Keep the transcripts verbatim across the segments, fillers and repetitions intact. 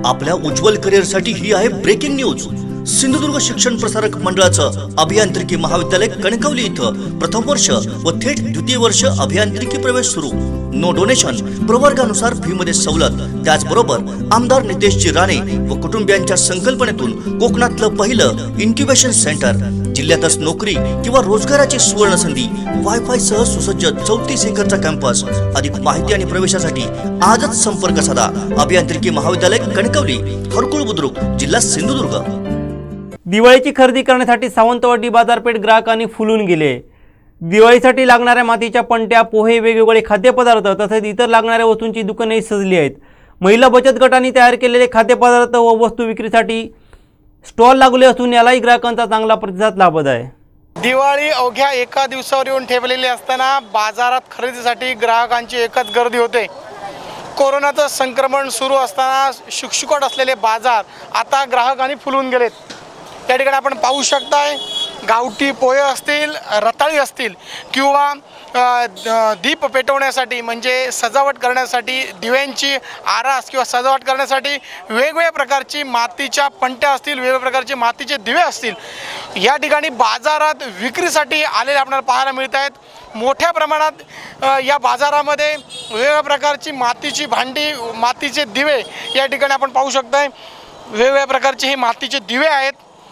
आपल्या उज्ज्वल करिअरसाठी ही आहे ब्रेकिंग न्यूज। सिंधुदुर्ग शिक्षण प्रसारक मंडळाचं अभियांत्रिकी महाविद्यालय कणकवली इथं प्रथम वर्ष व थेट द्वितीय वर्ष अभियांत्रिकी प्रवेश सुरू। नो डोनेशन, प्रवर्गानुसार फी मध्ये सवलत। त्याचबरोबर आमदार नितेशजी राणे व कुटुंबियांच्या संकल्पनेतून कोकणातलं पहिलं इन्क्युबेशन सेंटर। जिल्ह्यातच नोकरी किंवा रोजगाराची सुवर्ण संधी। वायफाय सह सुसज्ज चौतीस एकरचा कॅम्पस। अधिक माहिती आणि प्रवेशासाठी आजच संपर्क साधा। अभियांत्रिकी महाविद्यालय कणकवली, हरकुळ बुद्रुक, जिल्हा सिंधुदुर्ग। दिवाळीची खरेदी करण्यासाठी सावंतवाडी बाजारपेठ ग्राहकांनी फुलून गेले। दिवाळीसाठी लागणाऱ्या मातीच्या पणत्या, पोहे, वेगवेगळे खाद्यपदार्थ तसेच इतर लागणाऱ्या वस्तूंची दुकानेही सजली आहेत। महिला बचत गटांनी तयार केलेले खाद्यपदार्थ व वस्तू विक्रीसाठी स्टॉल लागले असून यालाही ग्राहकांचा चांगला प्रतिसाद लाभत आहे। दिवाळी अवघ्या एका दिवसावर येऊन ठेवलेली असताना बाजारात खरेदीसाठी ग्राहकांची एकच गर्दी होते। कोरोनाचं संक्रमण सुरू असताना शुकशुकाट असलेले बाजार आता ग्राहकांनी फुलून गेलेत। त्या ठिकाणी आपण पाहू शकताय, गावठी पोहे असतील, रताळी असतील किंवा दीप पेटवण्यासाठी म्हणजे सजावट करण्यासाठी दिव्यांची आरास किंवा सजावट करण्यासाठी वेगवेगळ्या प्रकारची मातीच्या पणत्या असतील, वेगवेगळ्या प्रकारचे मातीचे दिवे असतील, या ठिकाणी बाजारात विक्रीसाठी आलेले आपल्याला पाहायला मिळत आहेत। मोठ्या प्रमाणात या बाजारामध्ये वेगवेगळ्या प्रकारची मातीची भांडी, मातीचे दिवे या ठिकाणी आपण पाहू शकताय। वेगवेगळ्या प्रकारचे हे मातीचे दिवे आहेत,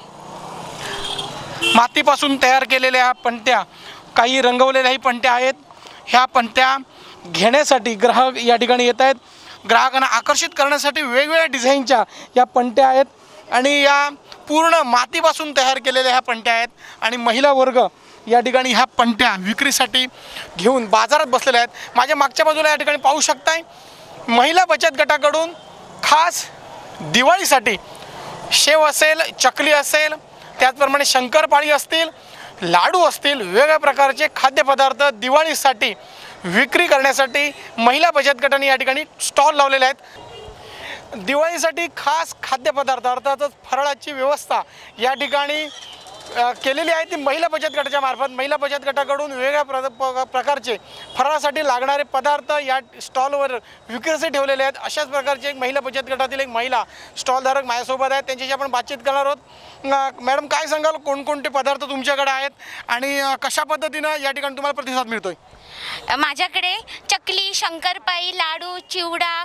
मातीपासून तयार केलेल्या ह्या पणत्या, काही रंगवलेल्याही पणत्या आहेत। ह्या पणत्या घेण्यासाठी ग्राहक या ठिकाणी येत आहेत। ग्राहकांना आकर्षित करण्यासाठी वेगवेगळ्या डिझाईनच्या या पणत्या आहेत आणि या पूर्ण मातीपासून तयार केलेल्या ह्या पणत्या आहेत आणि महिला वर्ग या ठिकाणी ह्या पणत्या विक्रीसाठी घेऊन बाजारात बसलेल्या आहेत। माझ्या मागच्या बाजूला या ठिकाणी पाहू शकताय, महिला बचत गटाकडून खास दिवाळीसाठी शेव असेल, चकली असेल, त्याचप्रमाणे शंकरपाळी असतील, लाडू असतील, वेगवेगळ्या प्रकारचे खाद्यपदार्थ दिवाळीसाठी विक्री करण्यासाठी महिला बचत गटाने या ठिकाणी स्टॉल लावलेले आहेत। दिवाळीसाठी खास खाद्यपदार्थ अर्थातच फराळाची व्यवस्था या ठिकाणी केलेली आहे ती महिला बचत गटाच्या मार्फत। महिला बचत गटाकडून वेगवेगळ्या प्रकारचे फराळासाठी लागणारे पदार्थ या स्टॉलवर विक्रीसाठी ठेवलेले आहेत। अशाच प्रकारची एक महिला बचत गटातील एक महिला स्टॉलधारक माझ्यासोबत आहेत, त्यांच्याशी आपण बातचीत करणार आहोत। मॅडम, काय सांगाल, कोणकोणते पदार्थ तुमच्याकडे आहेत आणि कशा पद्धतीनं या ठिकाणी तुम्हाला प्रतिसाद मिळतोय? माझ्याकडे चकली, शंकरपाळी, लाडू, चिवडा,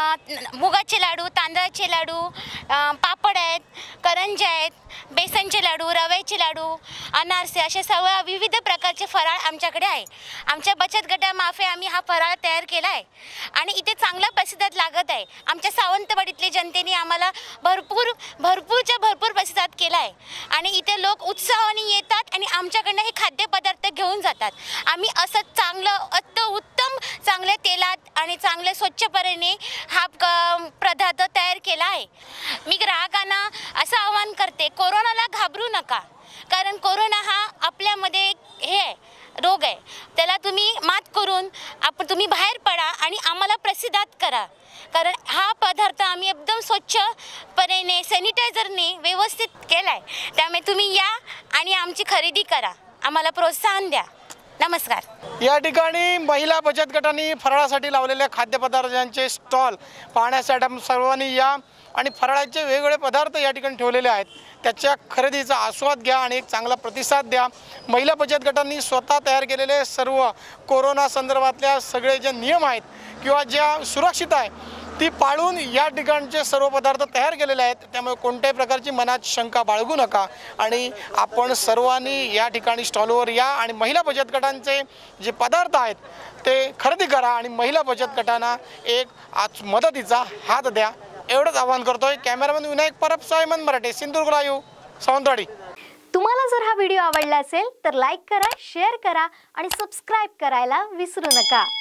मुगाचे लाडू, तांदळाचे लाडू, पापड आहेत, करंज्या आहेत, बेसनचे लाडू, रव्याचे लाडू, अनारसे, असे सर्व विविध प्रकारचे फराळ आमच्याकडे आहे। आमच्या बचत गटामार्फे आम्ही हा फराळ तयार केला आहे आणि इथे चांगला प्रतिसाद लागत आहे। आमच्या सावंतवाडीतल्या जनतेने आम्हाला भरपूर भरपूरच्या भरपूर प्रतिसाद केला आहे आणि इथे लोक उत्साहाने येतात आणि आमच्याकडनं हे खाद्यपदार्थ घेऊन जातात। आम्ही असं चांगलं अत्य उत्तम चांगल्या तेलात आणि चांगले स्वच्छपणे हा पदार्थ तयार केला आहे। मी ग्राहकांना असं आवाहन करते, कोरोनाला घाबरू नका, कारण कोरोना हा आपल्यामध्ये हे आहे, रोग आहे, त्याला तुम्ही मात करून आपण तुम्ही बाहेर पडा आणि आम्हाला प्रतिसाद करा, कारण हा पदार्थ आम्ही एकदम स्वच्छपणे सॅनिटायझरने व्यवस्थित केला आहे। त्यामुळे तुम्ही या आणि आमची खरेदी करा, आम्हाला प्रोत्साहन द्या। नमस्कार। या ठिकाणी महिला बचत गटाने फराळासाठी लावलेल्या खाद्यपदार्थांचे स्टॉल पाहण्यासाठी सर्वांनी या आणि फराळाचे वेगवेगळे पदार्थ या ठिकाणी ठेवलेले आहेत, त्याच्या खरेदीचा आस्वाद घ्या आणि एक चांगला प्रतिसाद द्या। महिला बचत गटांनी स्वतः तयार केलेले सर्व कोरोना संदर्भातल्या सगळे जे नियम आहेत किंवा ज्या सुरक्षित आहे ती पाळून या ठिकाणचे सर्व पदार्थ तयार केलेले आहेत। त्यामुळे कोणत्याही प्रकारची मनात शंका बाळगू नका आणि आपण सर्वांनी या ठिकाणी स्टॉलवर या आणि महिला बचत गटांचे जे पदार्थ आहेत ते खरेदी करा आणि महिला बचत गटांना एक आज मदतीचा हात द्या, एवढंच आवाहन करतोय। Cameraman Vinayak Parab, Simon Marathe, Sindhudurg live, Sawantwadi. तुम्हाला जर हा व्हिडिओ आवडला असेल तर लाईक करा, शेअर करा आणि सबस्क्राइब करायला विसरू नका।